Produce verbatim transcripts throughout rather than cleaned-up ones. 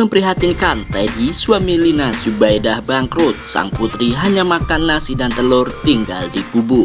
Memprihatinkan, Teddy, suami Lina Zubaidah bangkrut. Sang putri hanya makan nasi dan telur, tinggal di gubuk.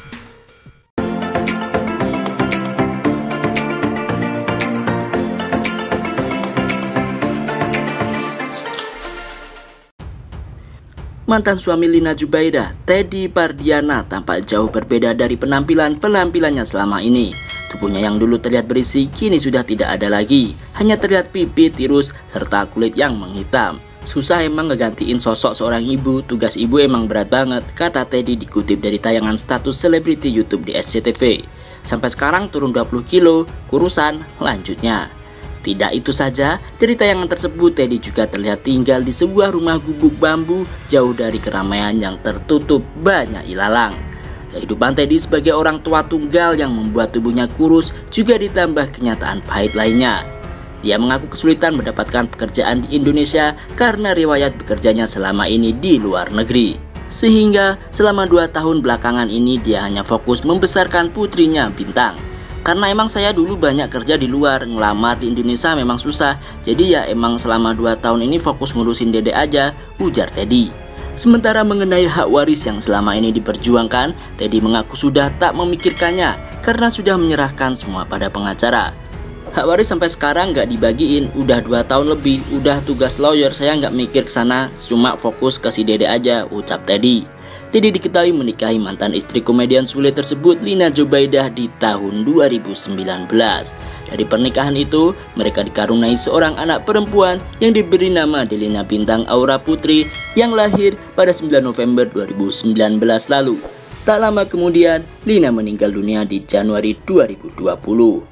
Mantan suami Lina Zubaidah, Teddy Pardiana, tampak jauh berbeda dari penampilan-penampilannya selama ini. Tubuhnya yang dulu terlihat berisi, kini sudah tidak ada lagi. Hanya terlihat pipi, tirus, serta kulit yang menghitam. Susah emang ngegantiin sosok seorang ibu, tugas ibu emang berat banget, kata Teddy dikutip dari tayangan status selebriti YouTube di S C T V. Sampai sekarang turun dua puluh kilo, kurusan, lanjutnya. Tidak itu saja, dari tayangan tersebut Teddy juga terlihat tinggal di sebuah rumah gubuk bambu jauh dari keramaian yang tertutup banyak ilalang. Kehidupan Teddy sebagai orang tua tunggal yang membuat tubuhnya kurus juga ditambah kenyataan pahit lainnya. Dia mengaku kesulitan mendapatkan pekerjaan di Indonesia karena riwayat bekerjanya selama ini di luar negeri. Sehingga selama dua tahun belakangan ini dia hanya fokus membesarkan putrinya Bintang. Karena emang saya dulu banyak kerja di luar, ngelamar di Indonesia memang susah. Jadi ya emang selama dua tahun ini fokus ngurusin dede aja, ujar Teddy. Sementara mengenai hak waris yang selama ini diperjuangkan, Teddy mengaku sudah tak memikirkannya karena sudah menyerahkan semua pada pengacara. Hak waris sampai sekarang nggak dibagiin, udah dua tahun lebih, udah tugas lawyer, saya nggak mikir ke sana, cuma fokus ke si dede aja, ucap Teddy. Teddy diketahui menikahi mantan istri komedian Sule tersebut, Lina Zubaidah, di tahun dua ribu sembilan belas. Dari pernikahan itu, mereka dikaruniai seorang anak perempuan yang diberi nama Delina Bintang Aura Putri yang lahir pada sembilan November dua ribu sembilan belas lalu. Tak lama kemudian, Lina meninggal dunia di Januari dua ribu dua puluh.